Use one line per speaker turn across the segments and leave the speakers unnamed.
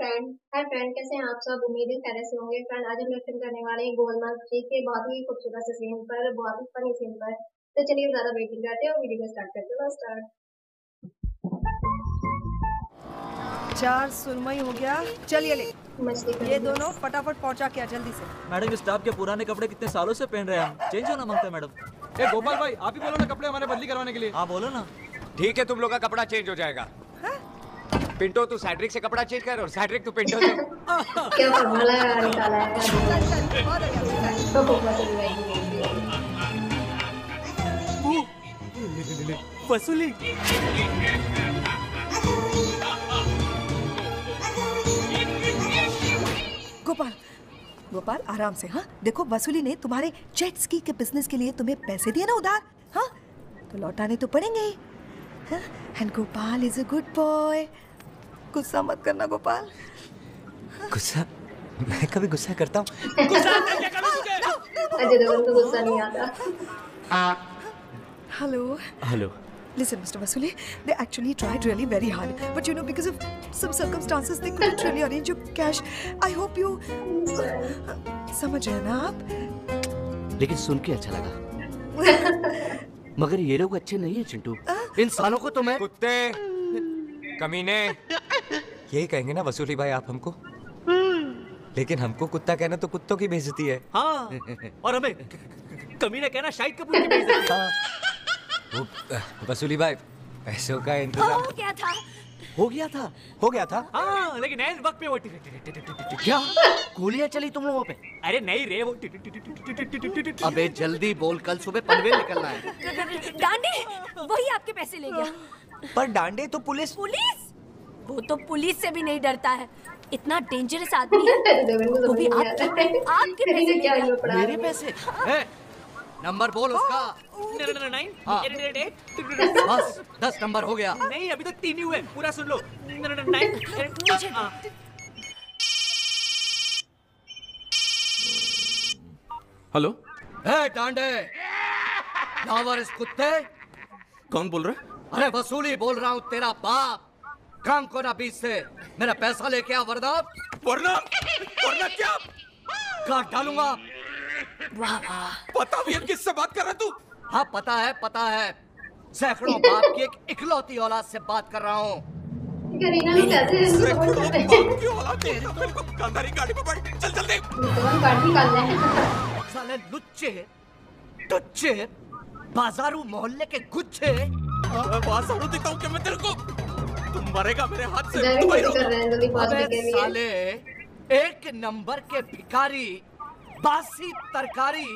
Hi friend, कैसे हैं आप सब? उम्मीद है खैरियत से होंगे। फ्रेंड, आज हम रिएक्शन करने वाले हैं गोलमाल 3 के बहुत ही खूबसूरत से सीन पर, बहुत ही फनी सीन पर। तो चलिए ज्यादा वेटिंग करते हैं और वीडियो को स्टार्ट करते हैं। स्टार्ट।
4 सुरमई हो गया। चल ये ले,
मछली
ये दोनों फटाफट पहुंचा क्या जल्दी से।
मैडम, स्टाफ के पुराने कपड़े कितने सालों से पहन रहे हैं हम, चेंज होना मांगते हैं मैडम।
ए गोपाल भाई, आप ही बोलो ना कपड़े हमारे बदली करवाने के लिए।
हाँ बोलो ना।
ठीक है, तुम लोग का कपड़ा चेंज हो जाएगा। पिंटो तू सैड्रिक से कपड़ा चेंज कर और सैड्रिक तू पिंटो से।
क्या फॉर्मूला निकाला है
वसूली।
गोपाल गोपाल आराम से। हाँ देखो, वसूली ने तुम्हारे जेट स्की के बिजनेस के लिए तुम्हें पैसे दिए ना उधार, हाँ तो लौटाने तो पड़ेंगे ही। And Gopal is a good boy. गुस्सा मत करना गोपाल।
गुस्सा? मैं कभी गुस्सा करता हूँ?
अजय देवगन को गुस्सा नहीं आता।
Hello
hello.
Listen, Mr. Vasuli, they actually tried really very hard, but you know, because of some circumstances, they couldn't really arrange your cash. I hope you समझ रहे हैं ना आप?
लेकिन सुन के अच्छा लगा। मगर ये लोग अच्छे नहीं है चिंटू। इंसानों को तो मैं
कुत्ते, कमीने, यही कहेंगे ना वसूली भाई आप हमको? लेकिन हमको कुत्ता कहना तो कुत्तों की बेइज्जती है।
हाँ, और हमें कमीने कहना शाहिद कपूर की बेइज्जती है।
वसूली भाई, पैसों का इंतजाम
हो गया था।
हो गया था।
हाँ, लेकिन एन वक्त पे वो
क्या गोलियां चली तुम लोगों पे?
अरे नहीं रे, वो
अबे जल्दी बोल, कल सुबह पनवेल निकलना है।
डांडे वही आपके पैसे ले गया।
पर डांडे तो पुलिस
वो तो पुलिस से भी नहीं डरता है। इतना डेंजरस आदमी है। वो भी आपके पैसे ले गया।
मेरे पैसे? नंबर बोल उसका।
9
हाँ।
8
बस 10 नंबर हो गया।
नहीं, अभी तक 3 ही हुए। पूरा सुन लो। 9
हेलो।
ए डांडे, लावर इस कुत्ते।
कौन बोल रहा है?
अरे वसूली बोल रहा हूँ, तेरा बाप। काम को ना बीच से मेरा पैसा लेके आ, वरना
वरना क्या?
काट डालूंगा।
वाह वाह।
पता भी है किससे बात कर रहा है तू?
हाँ पता है। सैकड़ों बाप की एक इकलौती औलाद से बात कर रहा हूँ।
करीना भी कैसे
सैकड़ों बाप की औलाद है, मेरे को गाड़ी पे बैठ, चल जल्दी।
गाड़ी निकालना है।
साले लुच्चे, टुच्चे, बाजारू मोहल्ले के गुच्छे।
बाजारू दिखता हूँ क्या मैं तेरे को? तुम मरेगा मेरे हाथ से।
कर रहे हैं जल्दी पहुंच
अबे
के लिए।
साले, एक नंबर के भिखारी, बासी तरकारी,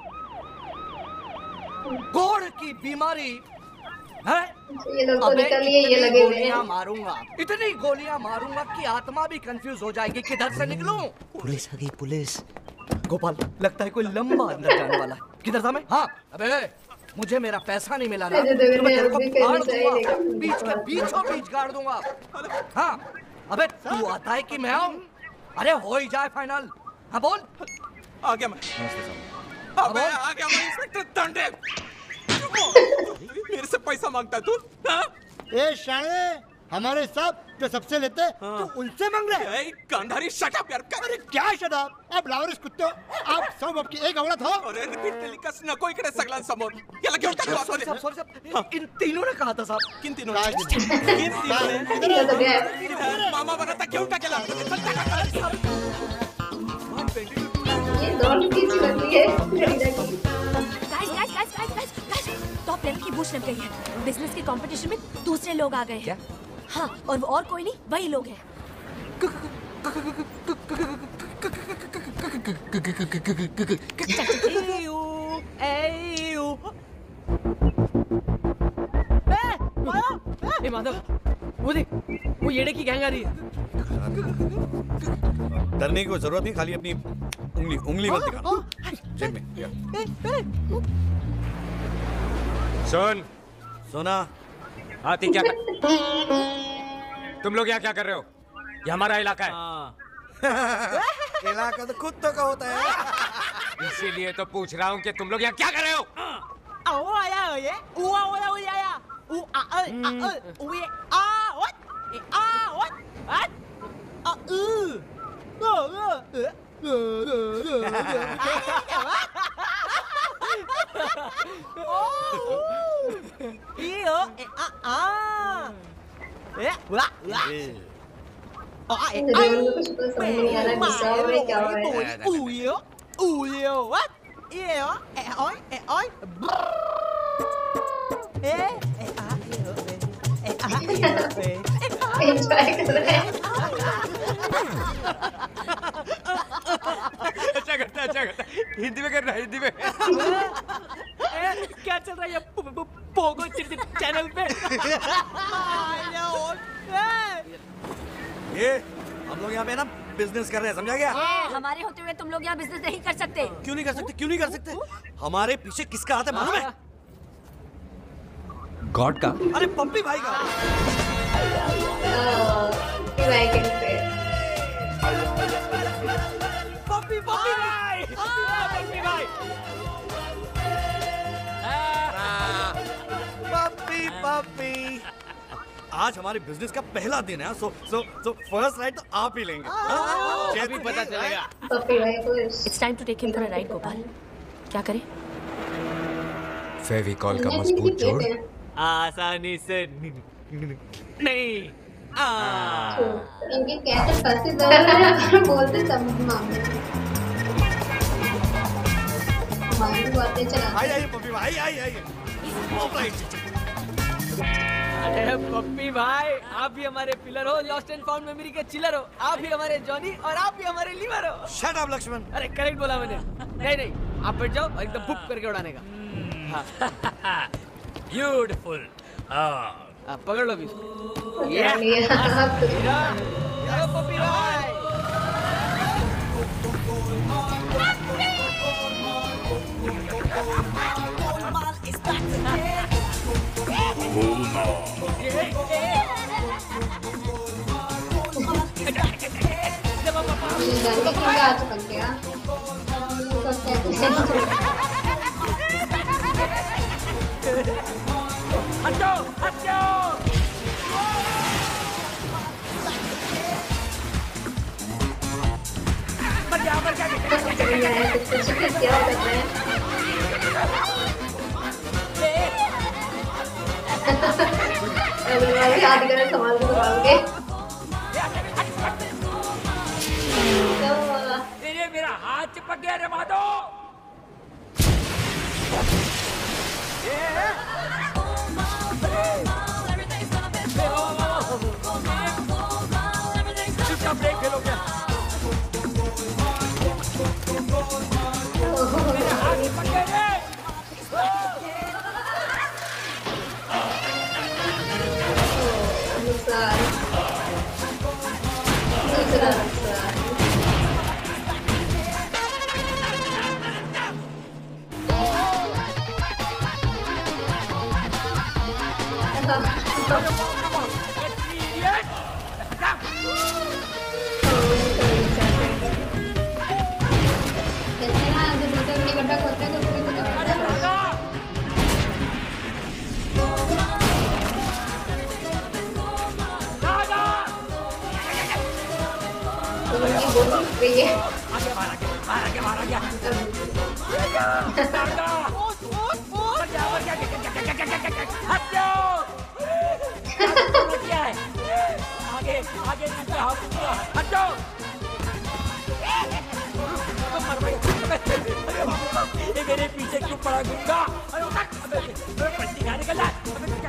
गोड़ की बीमारी है।
ये लोग तो निकल लिए, ये लगे हुए हैं।
मारूंगा, इतनी गोलियां मारूंगा कि आत्मा भी कंफ्यूज हो जाएगी किधर से निकलूं।
पुलिस आ गई, पुलिस।
गोपाल, लगता है कोई लंबा अंदर जाने वाला है। किधर था मैं? हाँ, अबे मुझे मेरा पैसा नहीं मिला ना, तो मैं तेरे को गाड़ दूंगा, बीच के बीचों बीच गाड़ दूंगा। हाँ, अबे तू आता है कि मैं आऊं? अरे हो ही जाए फाइनल। हाँ बोल।
आ गया मैं। अबे आ गया मैं, इंस्पेक्टर डांडे। मेरे से पैसा मांगता तू?
ए शाणे, हमारे सब जो सबसे लेते तो उनसे मांग रहे।
गांधारी शट अप यार।
अरे क्या शट अप? अब लावरिस कुत्ते, आप सब आपकी एक औरत हो।
अरे रिपीट टेलिकास्ट नको इकडे सगळ्यांसमोर. याला घेऊन टाक.
सॉरी, इन तीनों ने कहा था साहब।
किन तीनों? मामा बनाता घेऊन टाकेला.
ये दोनों की चलती है करीना की।
गाइस, टॉप लेवल की बूस्ट लग गई है। बिजनेस के कंपटीशन में दूसरे लोग आ गए हैं। हाँ, और वो और कोई नहीं, वही लोग हैं।
ए माधव, वो देख, वो येड़े की गैंग आ रही है।
डरने की कोई जरूरत नहीं, खाली अपनी उंगली मत दिखाना जेब में।
सुना हाथी क्या तुम लोग यहाँ क्या कर रहे हो? ये हमारा इलाका है।
इलाका तो कुत्तों का होता है।
इसीलिए तो पूछ रहा हूँ कि तुम लोग यहाँ क्या कर रहे हो?
देवेंद्र को कुछ तो समझ नहीं आ रहा गुस्सा हो रहा है क्या हो रहा है। एंजॉय कर रहे हैं।
अच्छा करता है। हिंदी में करना, हिंदी में।
क्या चल रहा है ये पोगो चैनल पे?
ये हम लोग यहाँ पे ना बिजनेस कर रहे हैं, समझा गया?
हमारे होते हुए तुम लोग यहाँ बिजनेस नहीं कर सकते।
क्यों नहीं कर सकते? क्यों नहीं कर सकते? हमारे पीछे किसका हाथ है मालूम है?
गॉड का।
अरे पप्पी भाई का।
पप्पी भाई, पप्पी भाई।
पप्पी पप्पी। आज हमारे बिजनेस का पहला दिन है, सो फर्स्ट राइड तो आप ही लेंगे।
अभी पता चलेगा।
पप्पी भाई को
it's time to take him for a ride Gopal. क्या करें?
फेविकॉल का मजबूत जोड़
आसानी से नहीं।
इनके कैसे फंसे जा रहे हैं बोलते सब मामले हमारी बातें चला।
आइए पप्पी भाई, आइए।
अरे पप्पी भाई, आप भी हमारे पिलर हो, लॉस्ट एंड फाउंड मेमोरी के चिलर हो। आप भी हमारे जॉनी और आप भी हमारे लीवर हो।
Shut up Lakshman.
अरे करेक्ट बोला मैंने। नहीं, आप बैठ जाओ और एकदम बुक करके उड़ाने का। ब्यूटीफुल। पकड़ लो भी। चलो पप्पी भाई।
आज बन गया क्या होता है। याद करें संभाल के
मेरा हाथ चिपक गया रे माधो। ब्रेक फेल हो गया। मेरा हाथ चिपक गया रे।
दूसरा
मेरे पीछे क्यों पड़ा गुंगा? पट्टी खाने का ला।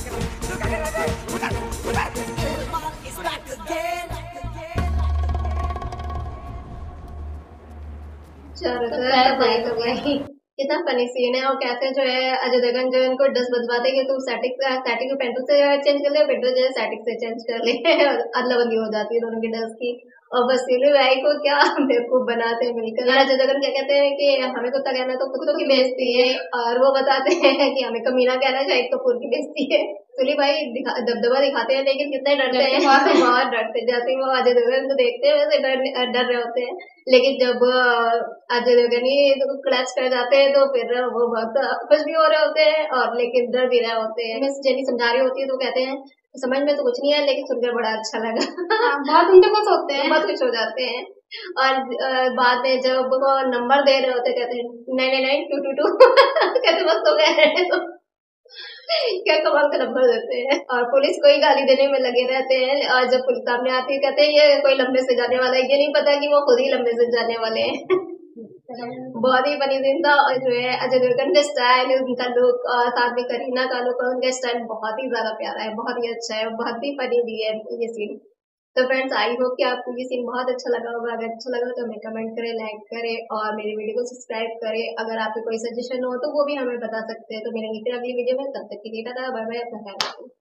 कितना फनी सीन है। और कैसे जो है अजय देवगन जो इनको डस बदवाते कि तू सैटिक को पेंटू से चेंज कर ले, पेंटू जो है सैटिक से चेंज कर ले। अदला बदली हो जाती है दोनों की डस की। और वसीले भाई को क्या बेवकूफ बनाते हैं मिलकर। अजय देवगन क्या कहते हैं कि हमें कुत्ता कहना तो कुत्तों की बेइज्जती है, और वो बताते हैं कि हमें कमीना कहना शाहिद कपूर की बेइज्जती है। सुली भाई दबदबा दिखाते हैं लेकिन कितने डरते हैं। बहुत डरते, जैसे वो अजय देवगन को देखते हैं वैसे डर रहे होते हैं। लेकिन जब अजय देवगन ही क्लच कर जाते हैं तो फिर वो बहुत खुश भी हो रहे होते हैं और लेकिन डर भी रहे होते हैं। मिस जेनी समझा रही होती है तो कहते हैं समझ में तो कुछ नहीं है लेकिन सुनकर बड़ा अच्छा लगा। बहुत उनसे खुश होते हैं, बहुत खुश हो जाते हैं। और बाद में जब वो नंबर दे रहे होते कहते हैं 999-222 कहते मस्त हो गए तो क्या कमाल का नंबर देते हैं। और पुलिस को ही गाली देने में लगे रहते हैं, और जब पुलिस सामने आती है कहते हैं ये कोई लंबे से जाने वाला है, ये नहीं पता कि वो खुद ही लंबे से जाने वाले हैं। बहुत ही फनी सीन था। और जो है अजय देवगन का स्टाइल, उनका लुक, और साथ में करीना का लुक, और उनका स्टाइल बहुत ही ज्यादा प्यारा है, बहुत ही अच्छा है, बहुत ही फनी भी है ये सीन। तो फ्रेंड्स, आई होप कि आपको ये सीन बहुत अच्छा लगा होगा। अगर अच्छा लगा तो हमें कमेंट करें, लाइक करें और मेरी वीडियो को सब्सक्राइब करें। अगर आपके कोई सजेशन हो तो वो भी हमें बता सकते हैं। तो मिलेंगे फिर अगली वीडियो में, तब तक के लिए टाटा बाय बाय, अपना ख्याल रखें।